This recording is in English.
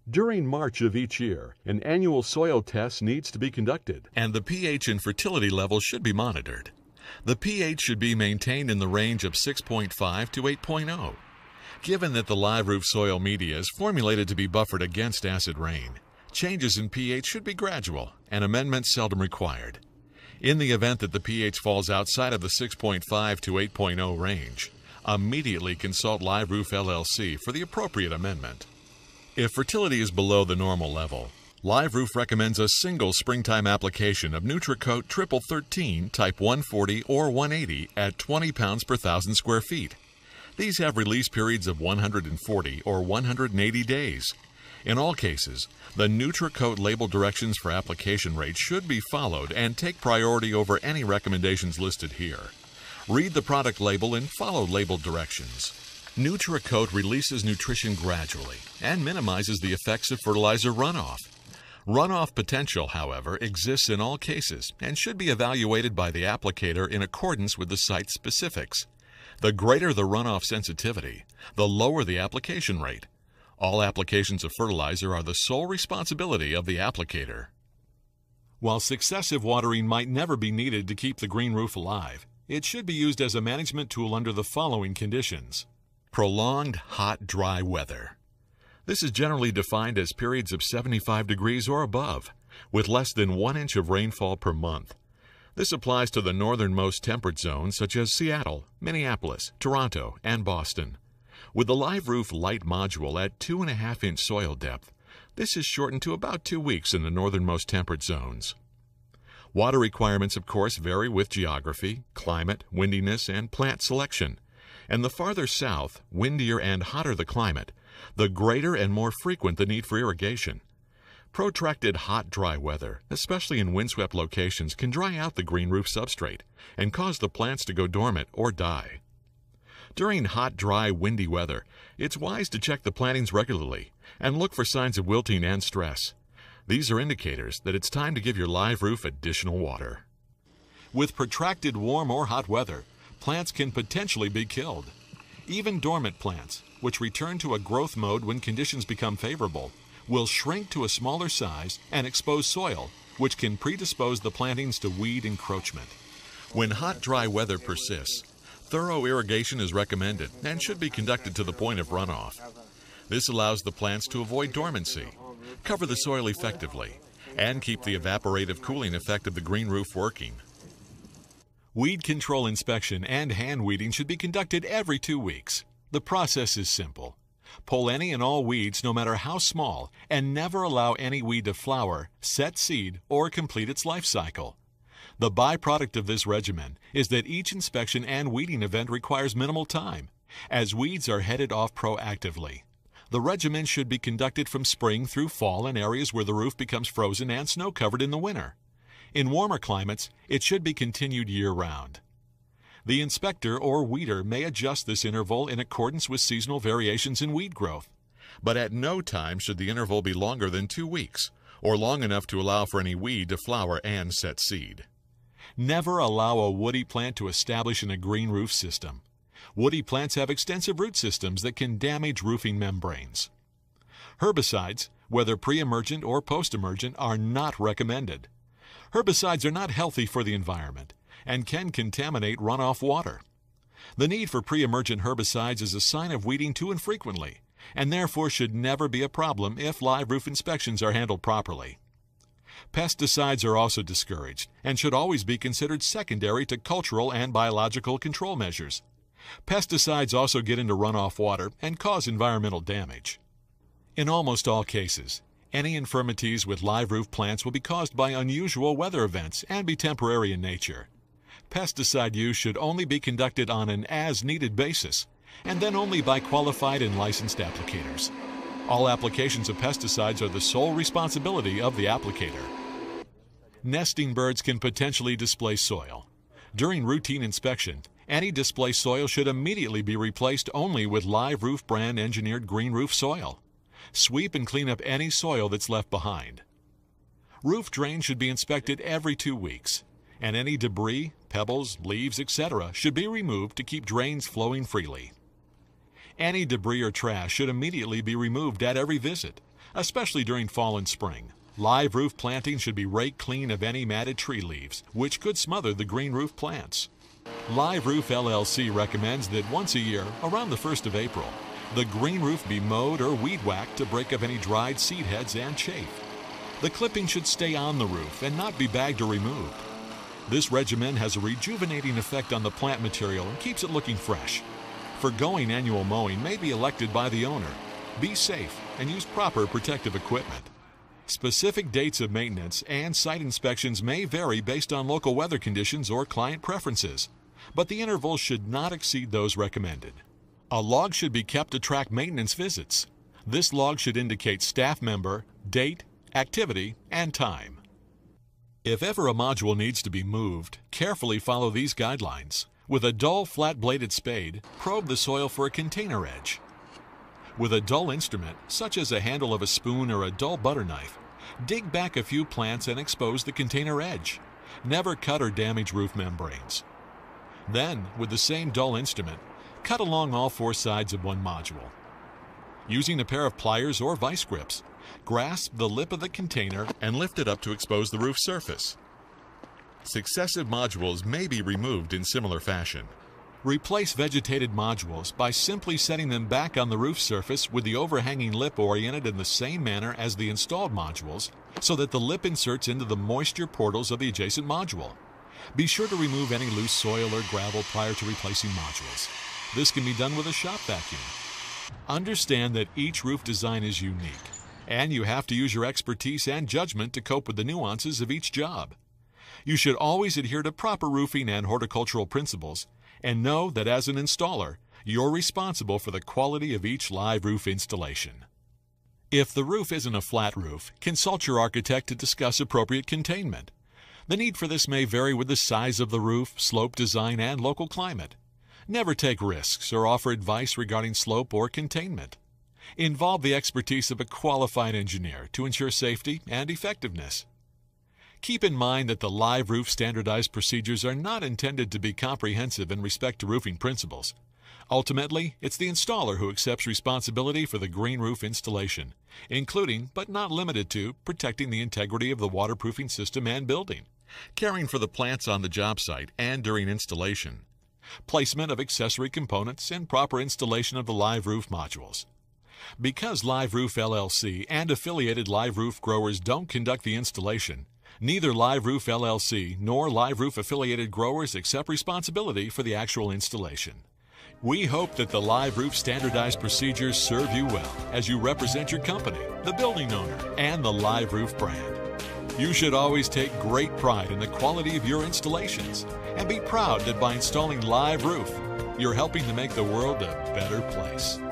During March of each year, an annual soil test needs to be conducted, and the pH and fertility levels should be monitored. The pH should be maintained in the range of 6.5 to 8.0. Given that the LiveRoof soil media is formulated to be buffered against acid rain, changes in pH should be gradual and amendments seldom required. In the event that the pH falls outside of the 6.5 to 8.0 range, immediately consult LiveRoof LLC for the appropriate amendment. If fertility is below the normal level, LiveRoof recommends a single springtime application of NutriCoat Triple 13 Type 140 or 180 at 20 pounds per 1,000 square feet. These have release periods of 140 or 180 days. In all cases, the NutriCoat label directions for application rates should be followed and take priority over any recommendations listed here. Read the product label and follow label directions. NutriCoat releases nutrition gradually and minimizes the effects of fertilizer runoff. Runoff potential, however, exists in all cases and should be evaluated by the applicator in accordance with the site specifics. The greater the runoff sensitivity, the lower the application rate. All applications of fertilizer are the sole responsibility of the applicator. While successive watering might never be needed to keep the green roof alive, it should be used as a management tool under the following conditions. Prolonged hot, dry weather. This is generally defined as periods of 75 degrees or above, with less than 1 inch of rainfall per month. This applies to the northernmost temperate zones such as Seattle, Minneapolis, Toronto, and Boston. With the LiveRoof Light module at 2.5-inch soil depth, this is shortened to about 2 weeks in the northernmost temperate zones. Water requirements, of course, vary with geography, climate, windiness, and plant selection. And the farther south, windier and hotter the climate, the greater and more frequent the need for irrigation. Protracted hot, dry weather, especially in windswept locations, can dry out the green roof substrate and cause the plants to go dormant or die. During hot, dry, windy weather, it's wise to check the plantings regularly and look for signs of wilting and stress. These are indicators that it's time to give your LiveRoof additional water. With protracted warm or hot weather, plants can potentially be killed. Even dormant plants, which return to a growth mode when conditions become favorable, will shrink to a smaller size and expose soil, which can predispose the plantings to weed encroachment. When hot, dry weather persists, thorough irrigation is recommended and should be conducted to the point of runoff. This allows the plants to avoid dormancy, cover the soil effectively, and keep the evaporative cooling effect of the green roof working. Weed control inspection and hand weeding should be conducted every 2 weeks. The process is simple. Pull any and all weeds, no matter how small, and never allow any weed to flower, set seed, or complete its life cycle. The byproduct of this regimen is that each inspection and weeding event requires minimal time, as weeds are headed off proactively. The regimen should be conducted from spring through fall in areas where the roof becomes frozen and snow-covered in the winter. In warmer climates, it should be continued year-round. The inspector or weeder may adjust this interval in accordance with seasonal variations in weed growth, but at no time should the interval be longer than 2 weeks, or long enough to allow for any weed to flower and set seed. Never allow a woody plant to establish in a green roof system. Woody plants have extensive root systems that can damage roofing membranes. Herbicides, whether pre-emergent or post-emergent, are not recommended. Herbicides are not healthy for the environment and can contaminate runoff water. The need for pre-emergent herbicides is a sign of weeding too infrequently, and therefore should never be a problem if LiveRoof inspections are handled properly. Pesticides are also discouraged and should always be considered secondary to cultural and biological control measures. Pesticides also get into runoff water and cause environmental damage. In almost all cases, any infirmities with LiveRoof plants will be caused by unusual weather events and be temporary in nature. Pesticide use should only be conducted on an as-needed basis, and then only by qualified and licensed applicators. All applications of pesticides are the sole responsibility of the applicator. Nesting birds can potentially displace soil. During routine inspection, any displaced soil should immediately be replaced only with LiveRoof brand engineered green roof soil. Sweep and clean up any soil that's left behind. Roof drains should be inspected every 2 weeks, and any debris, pebbles, leaves, etc. should be removed to keep drains flowing freely. Any debris or trash should immediately be removed at every visit, especially during fall and spring. Live roof planting should be raked clean of any matted tree leaves, which could smother the green roof plants. LiveRoof LLC recommends that once a year, around the 1st of April, the green roof be mowed or weed whacked to break up any dried seed heads and chaff. The clipping should stay on the roof and not be bagged or removed. This regimen has a rejuvenating effect on the plant material and keeps it looking fresh. Forgoing annual mowing may be elected by the owner. Be safe and use proper protective equipment. Specific dates of maintenance and site inspections may vary based on local weather conditions or client preferences, but the intervals should not exceed those recommended. A log should be kept to track maintenance visits. This log should indicate staff member, date, activity, and time. If ever a module needs to be moved, carefully follow these guidelines. With a dull, flat-bladed spade, probe the soil for a container edge. With a dull instrument, such as a handle of a spoon or a dull butter knife, dig back a few plants and expose the container edge. Never cut or damage roof membranes. Then, with the same dull instrument, cut along all 4 sides of one module. Using a pair of pliers or vice grips, grasp the lip of the container and lift it up to expose the roof surface. Successive modules may be removed in similar fashion. Replace vegetated modules by simply setting them back on the roof surface with the overhanging lip oriented in the same manner as the installed modules, so that the lip inserts into the moisture portals of the adjacent module. Be sure to remove any loose soil or gravel prior to replacing modules. This can be done with a shop vacuum. Understand that each roof design is unique, and you have to use your expertise and judgment to cope with the nuances of each job. You should always adhere to proper roofing and horticultural principles, and know that as an installer, you're responsible for the quality of each live roof installation. If the roof isn't a flat roof, consult your architect to discuss appropriate containment. The need for this may vary with the size of the roof, slope design, and local climate. Never take risks or offer advice regarding slope or containment. Involve the expertise of a qualified engineer to ensure safety and effectiveness. Keep in mind that the live roof standardized procedures are not intended to be comprehensive in respect to roofing principles. Ultimately, it's the installer who accepts responsibility for the green roof installation, including, but not limited to, protecting the integrity of the waterproofing system and building, caring for the plants on the job site and during installation, placement of accessory components, and proper installation of the live roof modules. Because LiveRoof LLC and affiliated live roof growers don't conduct the installation, neither LiveRoof LLC nor LiveRoof affiliated growers accept responsibility for the actual installation. We hope that the LiveRoof standardized procedures serve you well as you represent your company, the building owner, and the LiveRoof brand. You should always take great pride in the quality of your installations and be proud that by installing LiveRoof, you're helping to make the world a better place.